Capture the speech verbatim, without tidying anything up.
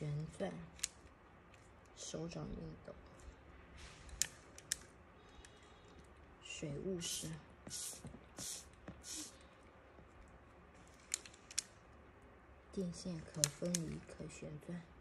旋转，手掌运动，水雾式，电线可分离，可旋转。